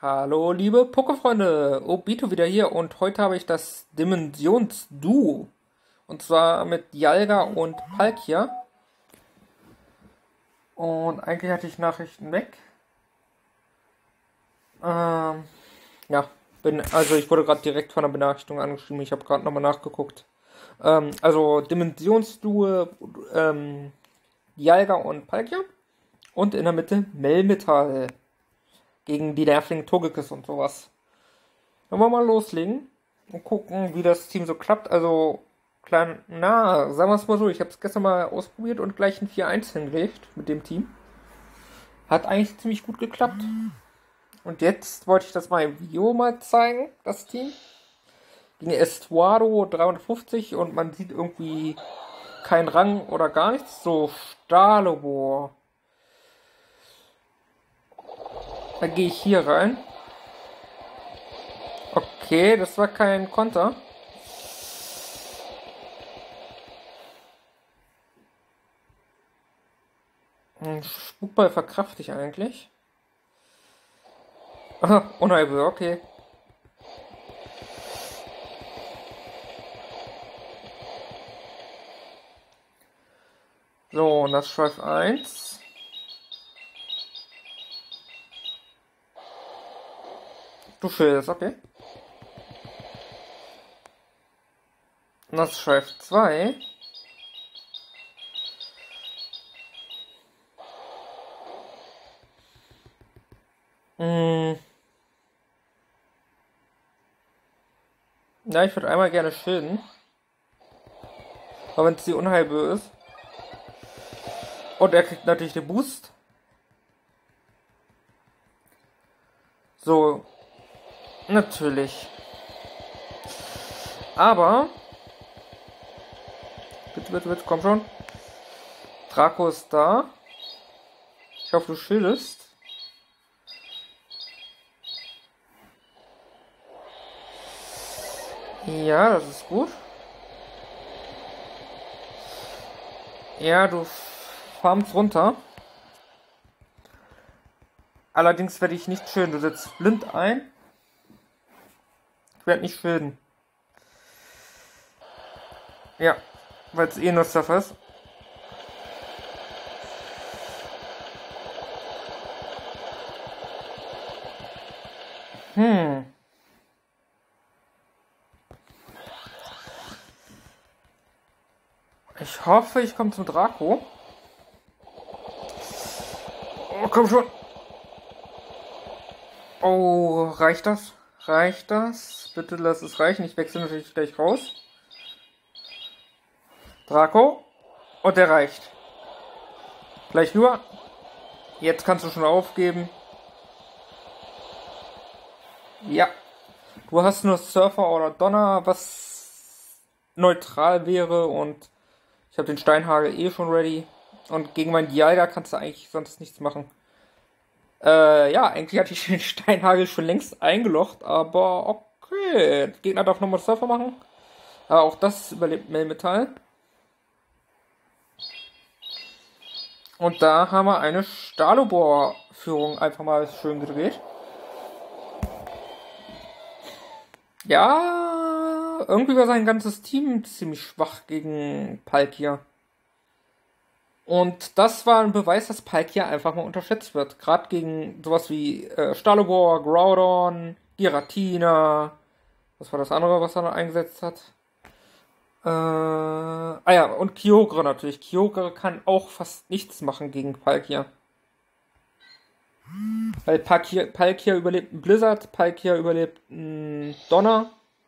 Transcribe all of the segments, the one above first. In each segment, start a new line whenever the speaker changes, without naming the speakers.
Hallo liebe Pokéfreunde, Obito wieder hier und heute habe ich das Dimensionsduo. Und zwar mit Dialga und Palkia. Und eigentlich hatte ich Nachrichten weg. Ja, ich wurde gerade direkt von der Benachrichtigung angeschrieben, ich habe gerade nochmal nachgeguckt. Also Dimensionsduo, Dialga und Palkia. Und in der Mitte Melmetal. Gegen die nervigen Togekiss und sowas. Dann wollen wir mal loslegen und gucken, wie das Team so klappt. Also, sagen wir es mal so, ich habe es gestern mal ausprobiert und gleich ein 4-1 hingelegt mit dem Team. Hat eigentlich ziemlich gut geklappt. Und jetzt wollte ich das mal im Video mal zeigen, das Team. Gegen Estuado 350 und man sieht irgendwie keinen Rang oder gar nichts. So, Stalobor. Da gehe ich hier rein. Okay, das war kein Konter. Spukball verkrafte ich eigentlich. Aha, unheilbar, okay. So, und das Schweif 1. Du schildest, okay. Und das Schweif 2. Ja, ich würde einmal gerne schilden. Aber wenn es die Unheilböe ist. Und er kriegt natürlich den Boost. So. Natürlich. Aber. Bitte, komm schon. Draco ist da. Ich hoffe, du schildest. Ja, das ist gut. Ja, du farmst runter. Allerdings werde ich nicht schilden. Du setzt blind ein. Ich werde nicht schilden. Ja, weil es nur Stuff ist. Ich hoffe, ich komme zum Draco. Oh, komm schon. Oh, reicht das? Reicht das? Bitte lass es reichen. Ich wechsle natürlich gleich raus. Draco. Und der reicht. Gleich nur. Jetzt kannst du schon aufgeben. Ja. Du hast nur Surfer oder Donner, was neutral wäre. Und ich habe den Steinhagel eh schon ready. Und gegen meinen Dialga kannst du eigentlich sonst nichts machen. Ja, eigentlich hatte ich den Steinhagel schon längst eingelocht, aber okay. Der Gegner darf nochmal Surfer machen. Aber auch das überlebt Melmetal. Und da haben wir eine Stalobor-Führung einfach mal schön gedreht. Ja, irgendwie war sein ganzes Team ziemlich schwach gegen Palkia. Und das war ein Beweis, dass Palkia einfach mal unterschätzt wird. Gerade gegen sowas wie Stalobor, Groudon, Giratina. Was war das andere, was er noch eingesetzt hat? Ja, und Kyogre natürlich. Kyogre kann auch fast nichts machen gegen Palkia. Weil Palkia überlebt einen Blizzard, Palkia überlebt einen Donner.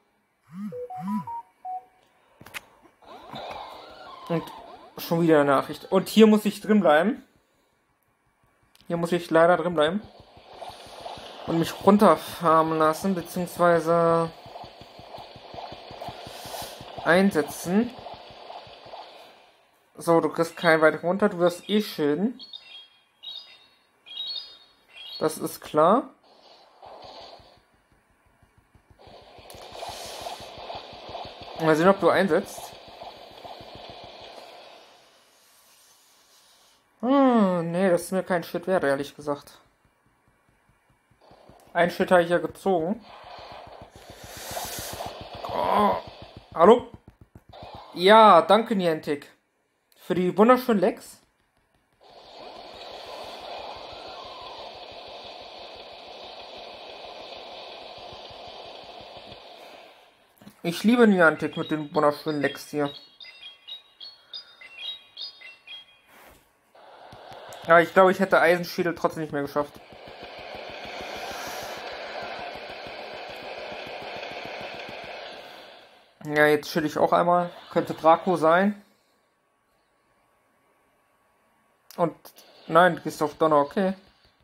Und schon wieder eine Nachricht. Und hier muss ich drin bleiben. Hier muss ich leider drin bleiben. Und mich runterfarmen lassen, beziehungsweise einsetzen. So, du kriegst keinen weiter runter, du wirst eh schilden. Das ist klar. Mal sehen, ob du einsetzt. Nee, das ist mir kein Shit wert, ehrlich gesagt. Ein Schild habe ich ja gezogen. Oh. Hallo? Ja, danke Niantic. Für die wunderschönen Lecks. Ich liebe Niantic mit den wunderschönen Lecks hier. Ja, ich glaube, ich hätte Eisenschädel trotzdem nicht mehr geschafft. Ja, jetzt chill ich auch einmal. Könnte Draco sein. Und nein, du gehst auf Donner, okay.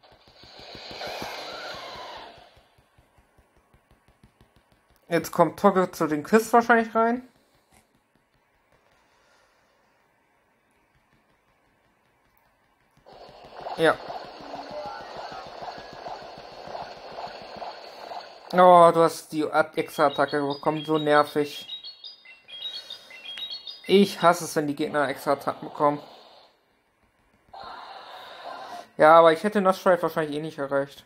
Jetzt kommt Togge zu den Kiss wahrscheinlich rein. Ja. Oh, du hast die extra Attacke bekommen, so nervig. Ich hasse es, wenn die Gegner extra Attacken bekommen. Ja, aber ich hätte Nashstrike wahrscheinlich eh nicht erreicht.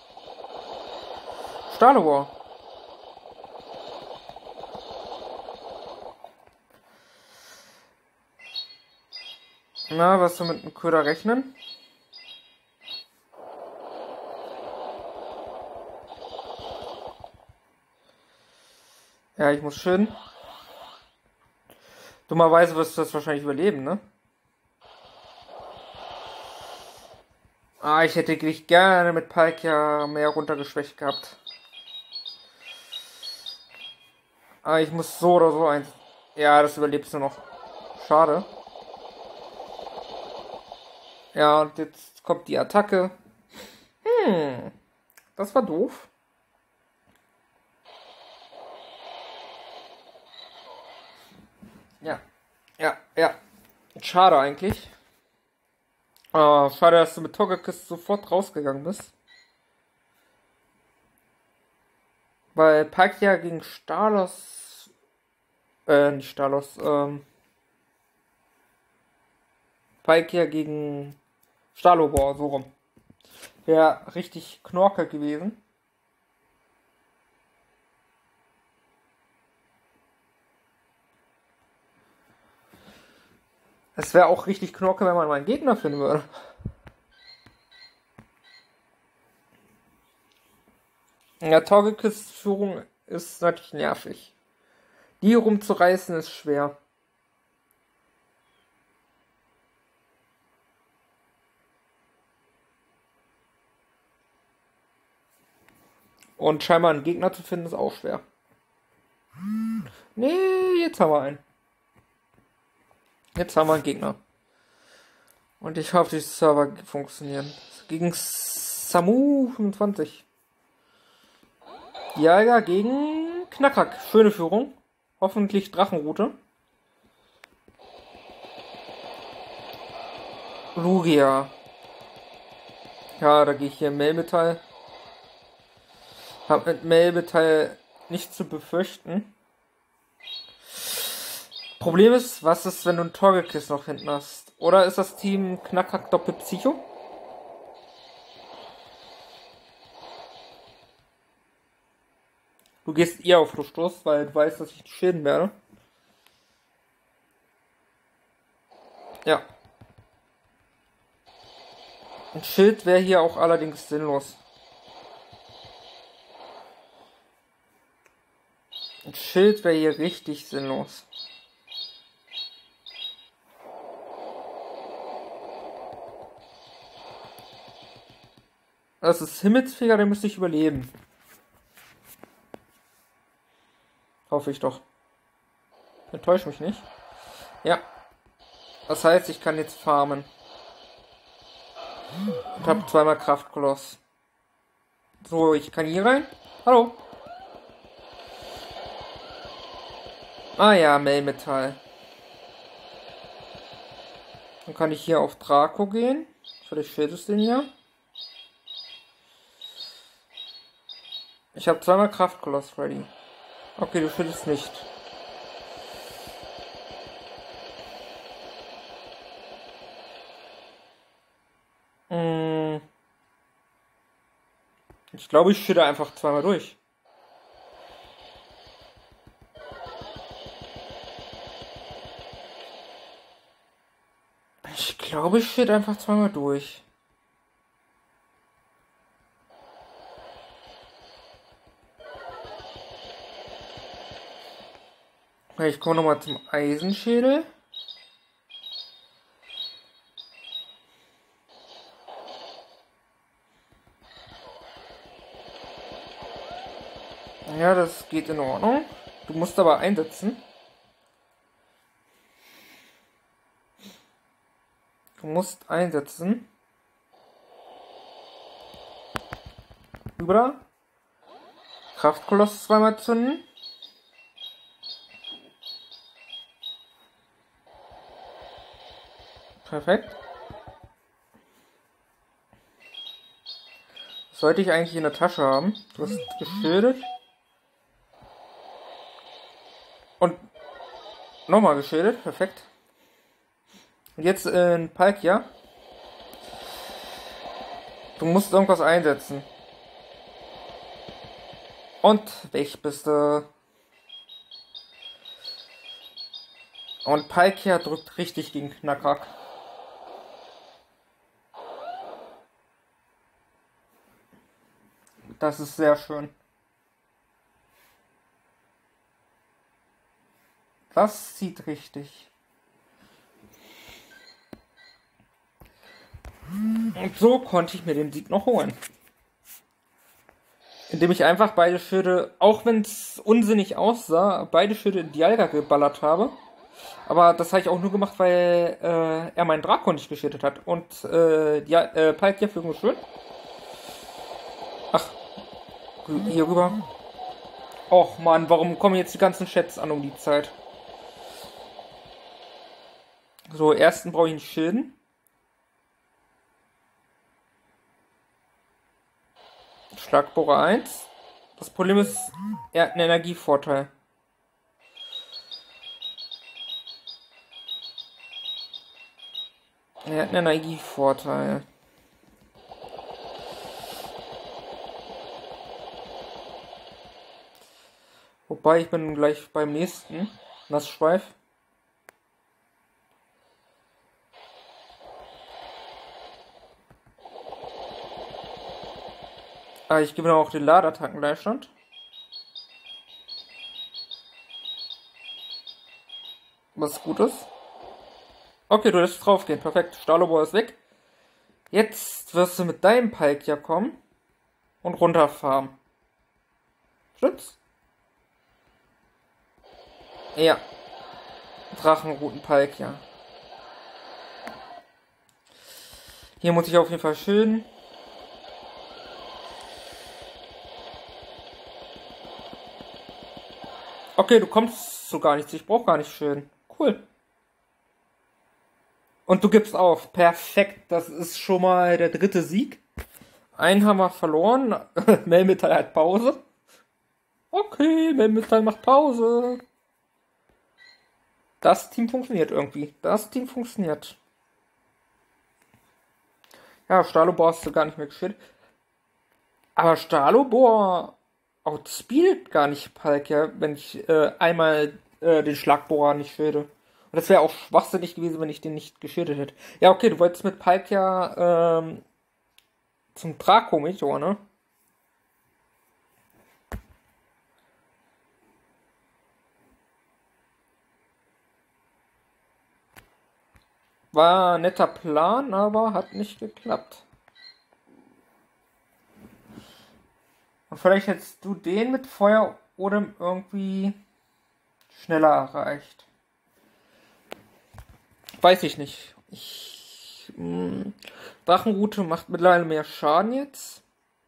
Stahlwar. Na, was du mit dem Köder rechnen? Ja, ich muss schön. Dummerweise wirst du das wahrscheinlich überleben, ne? Ah, ich hätte dich gerne mit Pike ja mehr runtergeschwächt gehabt. Ah, ich muss so oder so eins. Ja, das überlebst du noch. Schade. Ja, und jetzt kommt die Attacke. Das war doof. Ja. Ja. Schade eigentlich. Schade, dass du mit Togekiss sofort rausgegangen bist. Weil Palkia gegen Stalos. Nicht Stalos, Palkia gegen Stalobor, so rum. Wäre richtig Knorke gewesen. Es wäre auch richtig Knorke, wenn man mal einen Gegner finden würde. Ja, Togekiss-Führung ist natürlich nervig. Die rumzureißen ist schwer. Und scheinbar einen Gegner zu finden ist auch schwer. Nee, jetzt haben wir einen. Jetzt haben wir einen Gegner. Und ich hoffe, die Server funktionieren. Gegen Samu 25. Jäger gegen Knackhack. Schöne Führung. Hoffentlich Drachenroute. Lugia. Ja, da gehe ich hier Melmetall. Hab mit Melmetall nichts zu befürchten. Problem ist, was ist, wenn du einen Togekiss noch hinten hast? Oder ist das Team Knackhack Doppelpsycho? Du gehst eher auf Verstoß, weil du weißt, dass ich dich schäden werde. Ja. Ein Schild wäre hier auch allerdings sinnlos. Ein Schild wäre hier richtig sinnlos. Das ist Himmelsfeger, den müsste ich überleben. Hoffe ich doch. Enttäuscht mich nicht. Ja. Das heißt, ich kann jetzt farmen. Und habe zweimal Kraftkoloss. So, ich kann hier rein. Hallo. Ah ja, Melmetall. Dann kann ich hier auf Draco gehen. Vielleicht fehlt es den ja. Ich habe zweimal Kraftkoloss ready. Okay, du schüttest nicht. Ich glaube, ich schütte einfach zweimal durch. Ich glaube, ich schütte einfach zweimal durch. Ich komme nochmal zum Eisenschädel. Ja, das geht in Ordnung. Du musst aber einsetzen. Du musst einsetzen. Über. Kraftkoloss zweimal zünden. Perfekt. Das sollte ich eigentlich in der Tasche haben. Du hast geschildert. Und nochmal geschildert. Perfekt. Und jetzt in Palkia. Du musst irgendwas einsetzen. Und weg bist du. Und Palkia drückt richtig gegen Knackhack. Das ist sehr schön. Das zieht richtig. Und so konnte ich mir den Sieg noch holen. Indem ich einfach beide Schilde, auch wenn es unsinnig aussah, beide Schilde in Dialga geballert habe. Aber das habe ich auch nur gemacht, weil er meinen Drakon nicht geschüttet hat. Und Palkia flog schön. Ach, hier rüber. Och man, warum kommen jetzt die ganzen Chats an um die Zeit? So, ersten brauche ich nicht schilden. Schlagbohrer 1. Das Problem ist, er hat einen Energievorteil. Er hat einen Energievorteil. Wobei, ich bin gleich beim nächsten. Nassschweif. Ich gebe noch auch den Ladeattacken-Gleichstand. Was gut ist. Okay, du lässt draufgehen. Perfekt. Stahlobor ist weg. Jetzt wirst du mit deinem Palkia kommen und runterfahren. Stimmt's? Ja. Drachenruten Palkia. Hier muss ich auf jeden Fall schön. Okay, du kommst zu gar nichts. Ich brauche gar nicht schön. Cool. Und du gibst auf. Perfekt. Das ist schon mal der dritte Sieg. Einen haben wir verloren. Melmetal hat Pause. Okay, Melmetal macht Pause. Das Team funktioniert irgendwie. Das Team funktioniert. Ja, Stahlobor hast du gar nicht mehr geschickt. Aber Stahlobor outspeedet gar nicht Palkia, wenn ich einmal den Schlagbohrer nicht schilde. Und das wäre auch schwachsinnig gewesen, wenn ich den nicht geschildet hätte. Ja, okay, du wolltest mit Palkia zum Draco-Meteor, ne? War ein netter Plan, aber hat nicht geklappt. Und vielleicht hättest du den mit Feuer oder irgendwie schneller erreicht. Weiß ich nicht. Drachenrute macht mittlerweile mehr Schaden jetzt.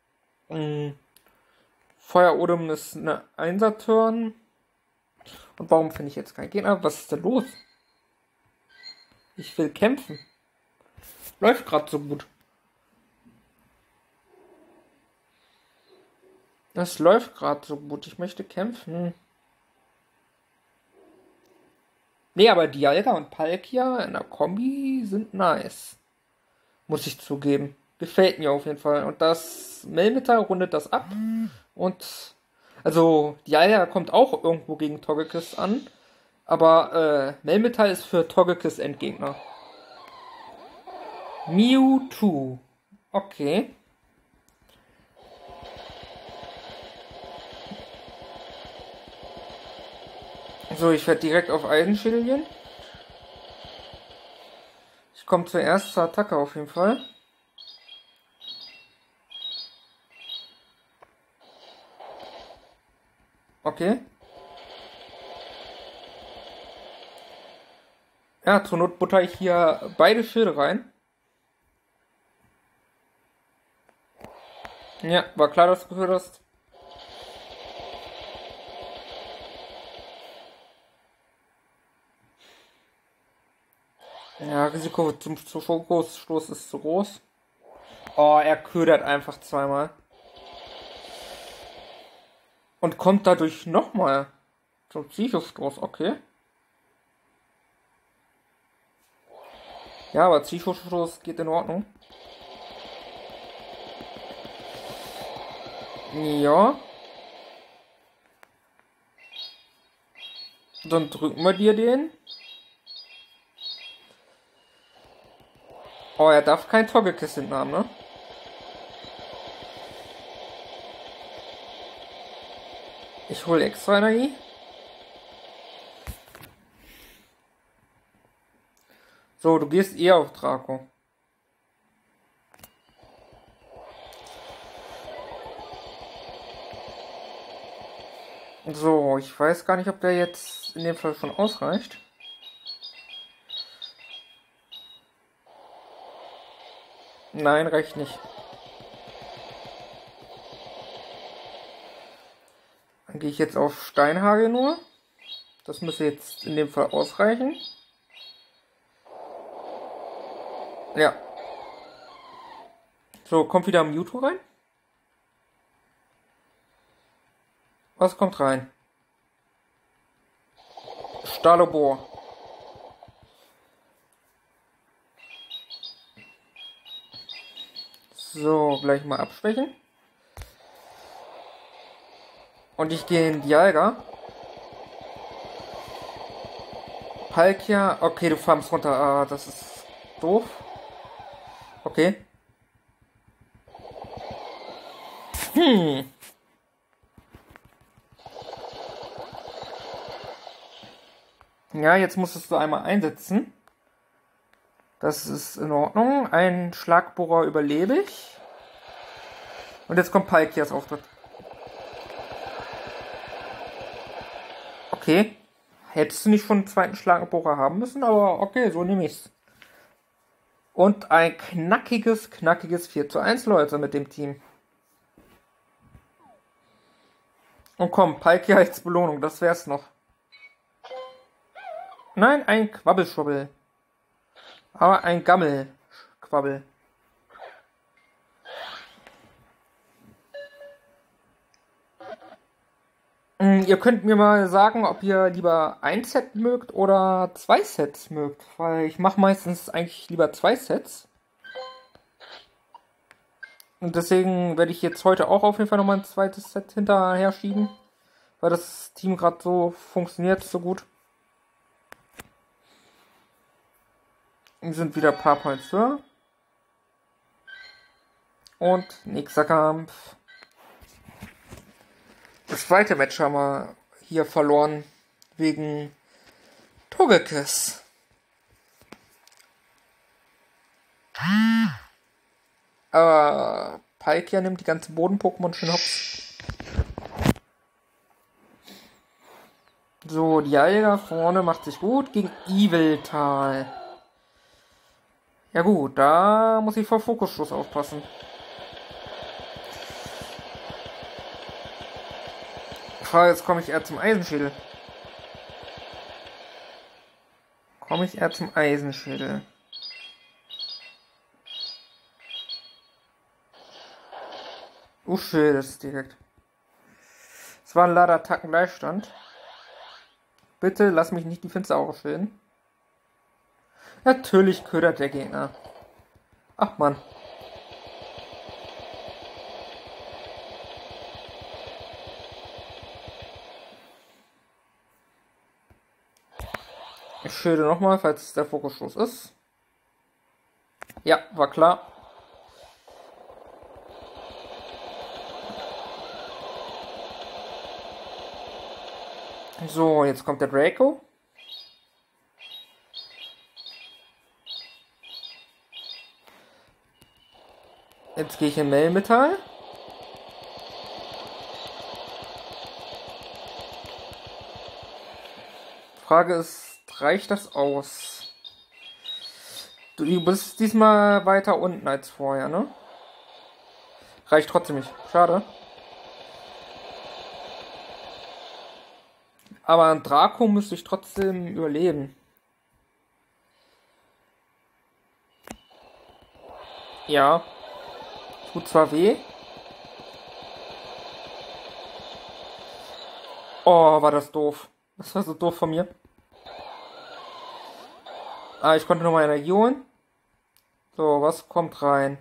Feuerodem ist eine Einser-Turn. Und warum finde ich jetzt keinen Gegner? Was ist denn los? Ich will kämpfen. Läuft gerade so gut. Das läuft gerade so gut. Ich möchte kämpfen. Nee, aber Dialga und Palkia in der Kombi sind nice. Muss ich zugeben. Gefällt mir auf jeden Fall. Und das Melmetal rundet das ab. Und also Dialga kommt auch irgendwo gegen Togekiss an. Aber Melmetal ist für Togekiss Endgegner. Mewtwo. Okay. So, ich werde direkt auf Eisenschädel gehen. Ich komme zuerst zur Attacke auf jeden Fall. Okay. Ja, zur Not butter ich hier beide Schilde rein. Ja, war klar, dass du gehört hast. Ja, Risiko zum Fokusstoß ist zu groß. Oh, er ködert einfach zweimal. Und kommt dadurch nochmal zum Psychostoß, okay. Ja, aber Psychostoß geht in Ordnung. Ja. Dann drücken wir dir den. Oh, er darf kein Togekiss hinten haben, ne? Ich hole extra Energie. So, du gehst eher auf Draco. So, ich weiß gar nicht, ob der jetzt in dem Fall schon ausreicht. Nein, reicht nicht. Dann gehe ich jetzt auf Steinhagel nur. Das müsste jetzt in dem Fall ausreichen. Ja. So, kommt wieder Mewtwo rein. Was kommt rein? Stalobor. So, gleich mal abschwächen. Und ich gehe in Dialga. Palkia. Okay, du farmst runter. Ah, das ist doof. Okay. Ja, jetzt musstest du einmal einsetzen. Das ist in Ordnung. Ein Schlagbohrer überlebe ich. Und jetzt kommt Palkias Auftritt. Okay. Hättest du nicht schon einen zweiten Schlagbohrer haben müssen, aber okay, so nehme ich's. Und ein knackiges 4:1, Leute, mit dem Team. Und komm, Palkia als Belohnung, das wär's noch. Nein, ein Quabbelschwabbel. Aber ein Gammelquabbel. Ihr könnt mir mal sagen, ob ihr lieber ein Set mögt oder 2 Sets mögt. Weil ich mache meistens eigentlich lieber 2 Sets. Und deswegen werde ich jetzt heute auch auf jeden Fall nochmal ein zweites Set hinterher schieben. Weil das Team gerade so funktioniert, so gut. Wir sind wieder ein paar Points höher. Und nächster Kampf. Das zweite Match haben wir hier verloren. Wegen Togekiss. Aber Palkia nimmt die ganzen Boden-Pokémon schön hops. So, die Dialga vorne macht sich gut gegen Yveltal. Ja gut, da muss ich vor Fokusstoß aufpassen. Jetzt komme ich eher zum Eisenschädel. Schön, das ist direkt. Es war ein leider Attackengleichstand. Bitte lass mich nicht die Finsterauge schäden. Natürlich ködert der Gegner. Ach man. Ich schilde nochmal, falls es der Fokusstoß ist. Ja, war klar. So, jetzt kommt der Draco. Jetzt gehe ich in Melmetall. Frage ist, reicht das aus? Du bist diesmal weiter unten als vorher, ne? Reicht trotzdem nicht. Schade. Aber ein Draco müsste ich trotzdem überleben. Ja. Tut zwar weh. Oh, war das doof. Das war so doof von mir. Ah, ich konnte nochmal Energie holen. So, was kommt rein?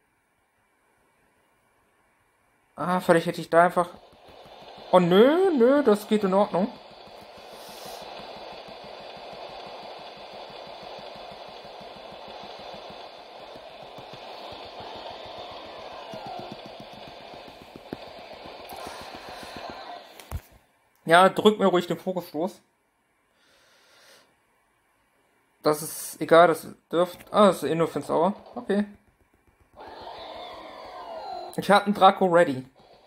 Ah, vielleicht hätte ich da einfach... Oh, nö, das geht in Ordnung. Ja, drück mir ruhig den Fokusstoß. Das ist egal, das dürft... Ah, das ist Innocence Hour. Okay. Ich hatte einen Draco ready.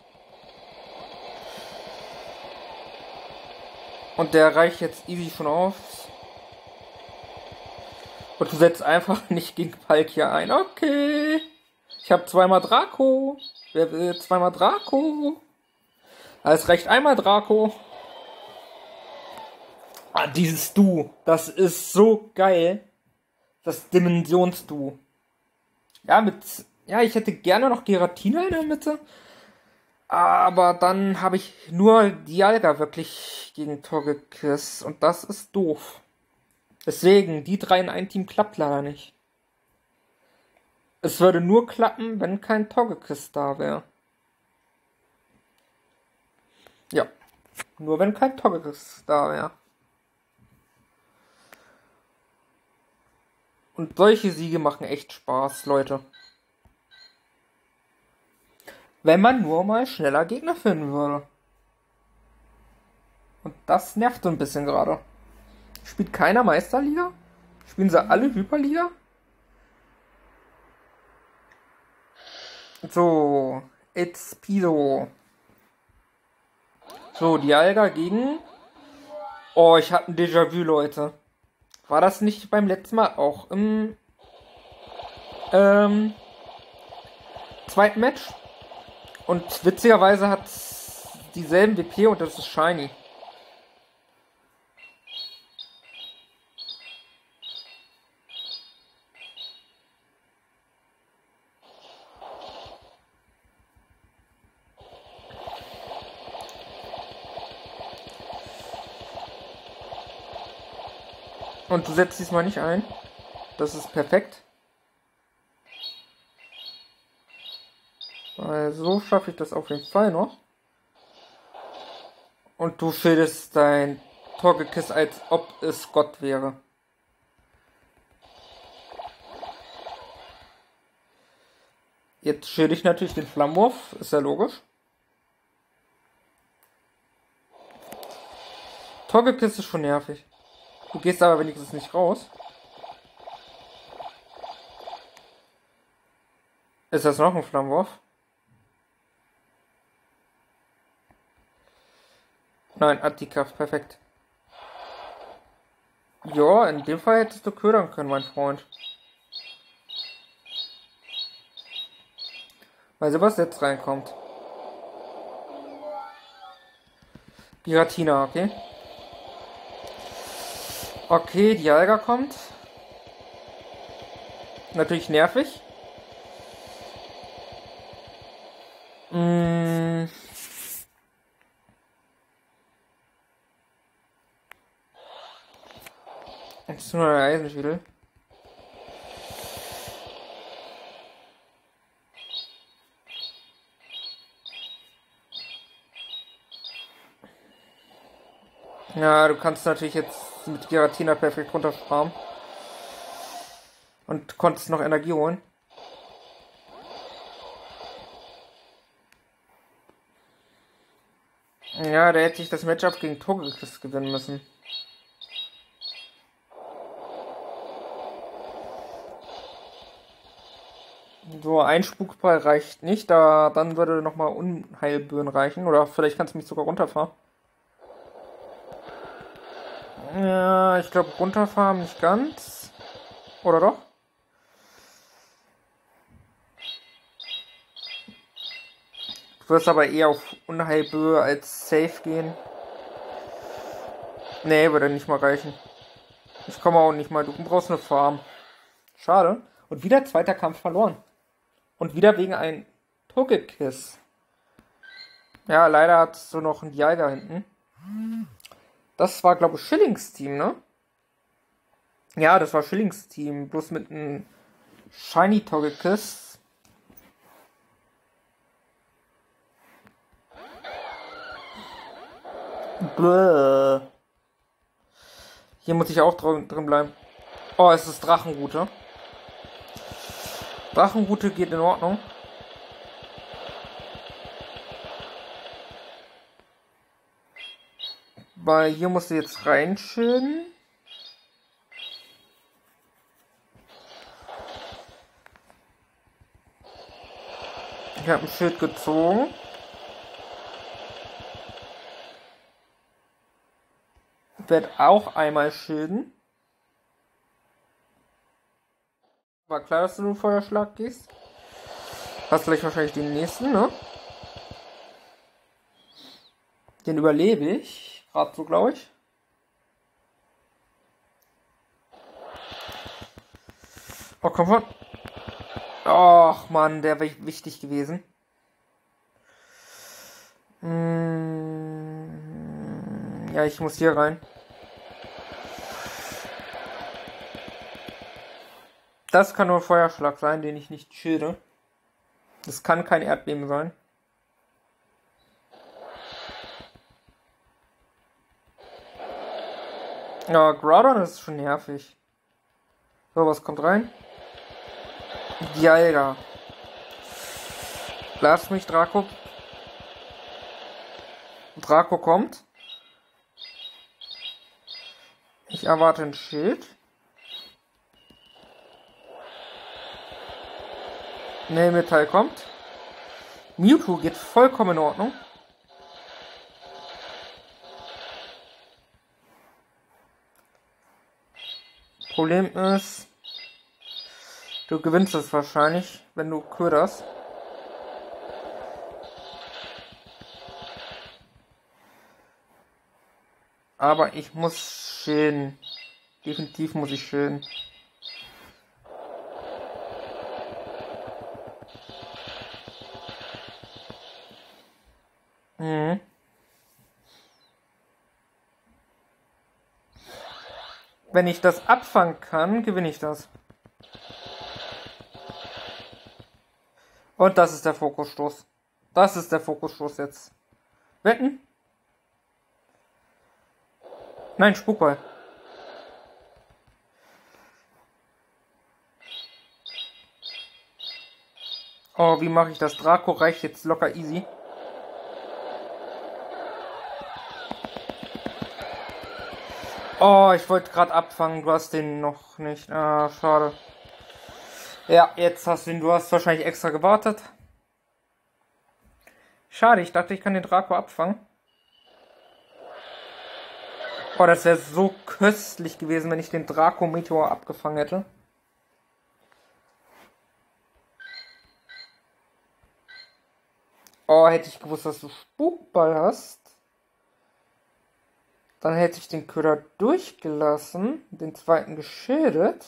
Und der reicht jetzt easy schon auf. Und du setzt einfach nicht gegen Palkia ein. Okay. Ich habe zweimal Draco. Wer will zweimal Draco? Es reicht einmal Draco. Ah, dieses Du. Das ist so geil. Das Dimensions-Du. Ja, ich hätte gerne noch Giratina in der Mitte. Aber dann habe ich nur Dialga wirklich gegen Togekiss. Und das ist doof. Deswegen, die drei in ein Team klappt leider nicht. Es würde nur klappen, wenn kein Togekiss da wäre. Ja. Nur wenn kein Togekiss da wäre. Und solche Siege machen echt Spaß, Leute. Wenn man nur mal schneller Gegner finden würde. Und das nervt so ein bisschen gerade. Spielt keiner Meisterliga? Spielen sie alle Hyperliga? So, it's Piso. So, Dialga gegen... Oh, ich hatte ein Déjà-vu, Leute. War das nicht beim letzten Mal auch im zweiten Match? Und witzigerweise hat es dieselben WP und das ist Shiny. Und du setzt diesmal nicht ein. Das ist perfekt. Weil so schaffe ich das auf jeden Fall noch. Und du schildest dein Togekiss, als ob es Gott wäre. Jetzt schilde ich natürlich den Flammenwurf, ist ja logisch. Togekiss ist schon nervig. Du gehst aber wenigstens nicht raus. Ist das noch ein Flammenwurf? Nein, Attikaf, perfekt. Ja, in dem Fall hättest du ködern können, mein Freund. Weil was jetzt reinkommt. Giratina, okay. Okay, Dialga kommt. Natürlich nervig. Jetzt ist nur ein Eisenschädel. Ja, du kannst natürlich jetzt mit Giratina perfekt runterfarmen. Und konntest noch Energie holen. Ja, der hätte sich das Matchup gegen Togekiss gewinnen müssen. So, ein Spukball reicht nicht, dann würde nochmal Unheilböen reichen. Oder vielleicht kannst du mich sogar runterfahren. Ja, ich glaube runterfahren nicht ganz. Oder doch? Du wirst aber eher auf Unheilböe als Safe gehen. Nee, würde nicht mal reichen. Ich komme auch nicht mal. Du brauchst eine Farm. Schade. Und wieder zweiter Kampf verloren. Und wieder wegen einem Togekiss. Ja, leider hast du noch einen Jäger hinten. Das war, glaube ich, Schillings Team, ne? Ja, das war Schillings Team. Bloß mit einem Shiny Togekiss. Bäh. Hier muss ich auch drin bleiben. Oh, es ist Drachenrute. Drachenrute geht in Ordnung. Weil hier musst du jetzt reinschilden. Ich habe ein Schild gezogen. Ich werde auch einmal schilden. War klar, dass du einen Feuerschlag gehst. Hast gleich wahrscheinlich den nächsten, ne? Den überlebe ich. Gerade so, glaube ich. Oh, komm schon. Och, Mann, der wäre wichtig gewesen. Ja, ich muss hier rein. Das kann nur ein Feuerschlag sein, den ich nicht schilde. Das kann kein Erdbeben sein. Ja, Groudon ist schon nervig. So, was kommt rein? Dialga. Lass mich, Draco. Draco kommt. Ich erwarte ein Schild. Metall kommt. Mewtwo geht vollkommen in Ordnung. Problem ist, du gewinnst es wahrscheinlich, wenn du köderst. Aber ich muss schilden. Definitiv muss ich schilden. Wenn ich das abfangen kann, gewinne ich das. Und das ist der Fokusstoß. Das ist der Fokusstoß jetzt. Wetten? Nein, Spukball. Oh, wie mache ich das? Draco reicht jetzt locker easy. Oh, ich wollte gerade abfangen. Du hast den noch nicht. Ah, schade. Ja, jetzt hast du ihn. Du hast wahrscheinlich extra gewartet. Schade, ich dachte, ich kann den Draco abfangen. Oh, das wäre so köstlich gewesen, wenn ich den Draco Meteor abgefangen hätte. Oh, hätte ich gewusst, dass du Spukball hast. Dann hätte ich den Köder durchgelassen, den zweiten geschildet.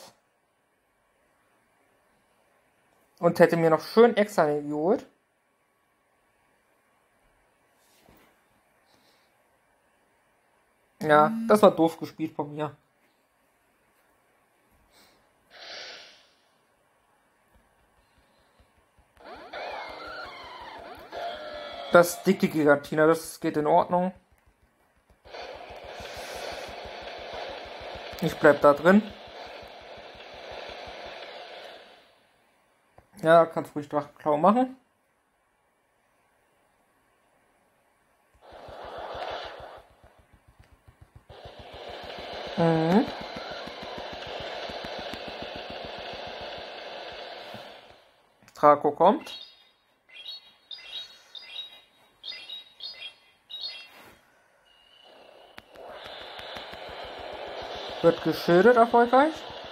Und hätte mir noch schön extra geholt. Ja, das war doof gespielt von mir. Das dicke Giratina, das geht in Ordnung. Ich bleib da drin. Ja, kannst ruhig Drachenklau machen. Mhm. Draco kommt. Wird geschildert erfolgreich.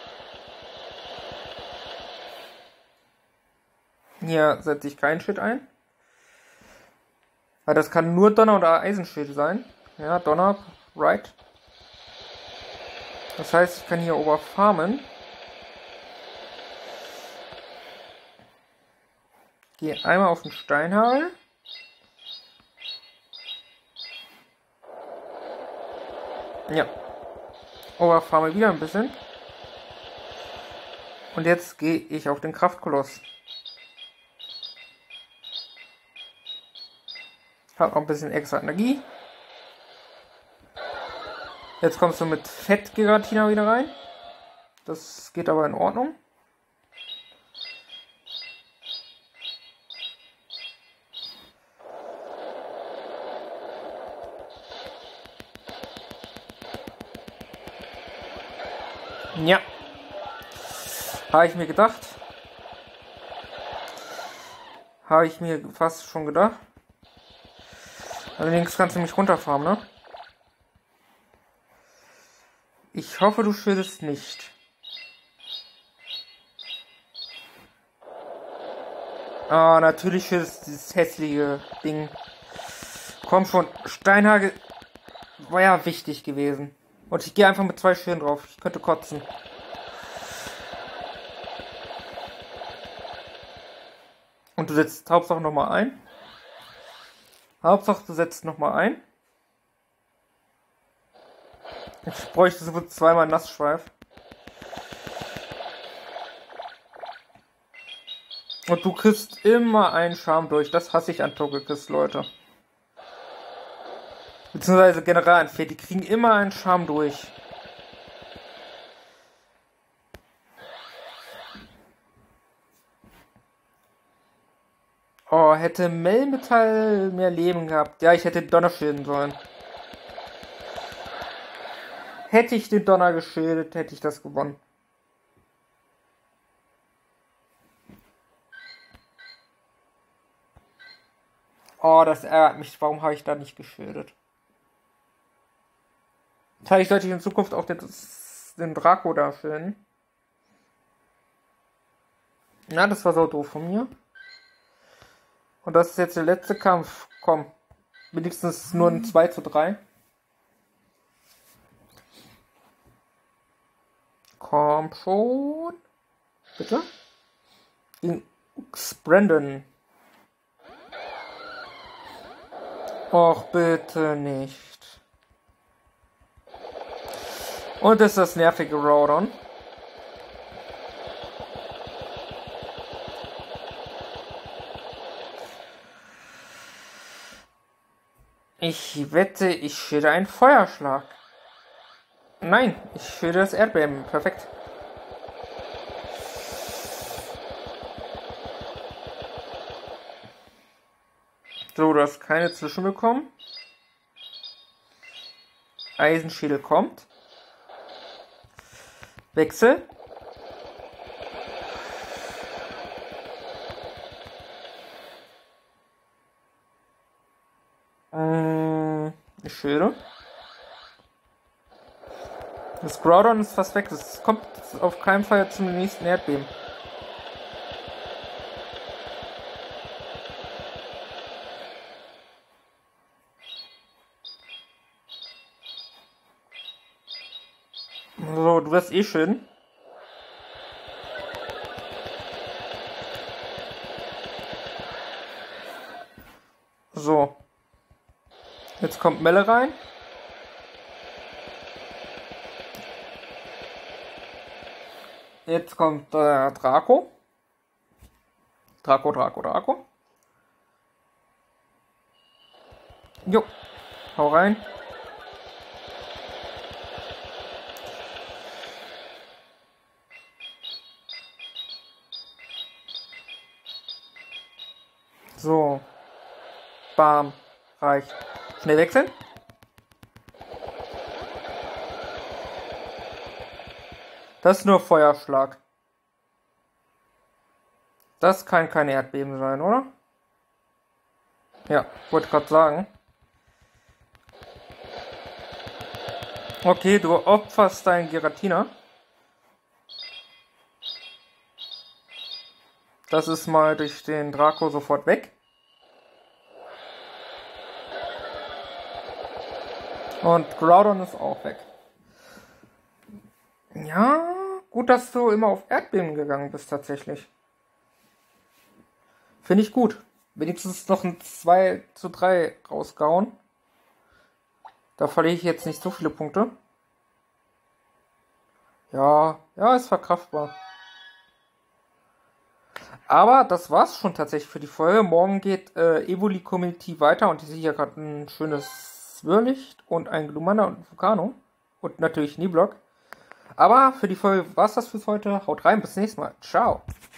Hier setze ich kein Schild ein. Weil das kann nur Donner oder Eisenschild sein. Ja, Donner, right. Das heißt, ich kann hier ober farmen. Gehe einmal auf den Steinhagel. Ja. Oberfarme wieder ein bisschen. Und jetzt gehe ich auf den Kraftkoloss. Hab noch ein bisschen extra Energie. Jetzt kommst du mit Fettgeratina wieder rein. Das geht aber in Ordnung. Ja. Habe ich mir gedacht. Habe ich mir fast schon gedacht. Allerdings kannst du mich runterfarmen, ne? Ich hoffe, du schildest nicht. Ah, natürlich schildest dieses hässliche Ding. Komm schon, Steinhagel war ja wichtig gewesen. Und ich gehe einfach mit 2 Schilden drauf. Ich könnte kotzen. Und du setzt Hauptsache nochmal ein. Hauptsache du setzt nochmal ein. Ich bräuchte so 2-mal Nassschweif. Und du kriegst immer einen Charme durch. Das hasse ich an Togekiss, Leute. Beziehungsweise Generalanfährt. Die kriegen immer einen Charme durch. Oh, hätte Melmetall mehr Leben gehabt. Ja, ich hätte den Donner schilden sollen. Hätte ich den Donner geschildet, hätte ich das gewonnen. Oh, das ärgert mich. Warum habe ich da nicht geschildet? Vielleicht sollte ich in Zukunft auch den Draco da schilden. Ja, das war so doof von mir. Und das ist jetzt der letzte Kampf. Komm. Wenigstens nur ein 2:3. Komm schon. Bitte? Gegen Brandon. Och, bitte nicht. Und das ist das nervige Rowdon. Ich wette, ich schilde einen Feuerschlag. Nein, ich schilde das Erdbeben. Perfekt. So, du hast keine Zwischen bekommen. Eisenschädel kommt. Wechsel. Ich schilde. Das Groudon ist fast weg. Das kommt auf keinen Fall zum nächsten Erdbeben. So, du wirst eh schön. So. Jetzt kommt Melle rein. Jetzt kommt Draco. Draco. Jo. Hau rein. So. Bam. Reicht. Schnell wechseln. Das ist nur Feuerschlag. Das kann kein Erdbeben sein, oder? Ja, wollte gerade sagen. Okay, du opferst deinen Giratina. Das ist mal durch den Draco sofort weg. Und Groudon ist auch weg. Ja, gut, dass du immer auf Erdbeben gegangen bist, tatsächlich. Finde ich gut. Wenigstens noch ein 2:3 rausgehauen. Da verliere ich jetzt nicht so viele Punkte. Ja, ist verkraftbar. Aber das war's schon tatsächlich für die Folge. Morgen geht Evoli Community weiter und ich sehe hier gerade ein schönes Swirlicht und ein Glumanda und ein Vulcano. Und natürlich Niblock. Aber für die Folge war's das für heute. Haut rein, bis nächstes Mal. Ciao.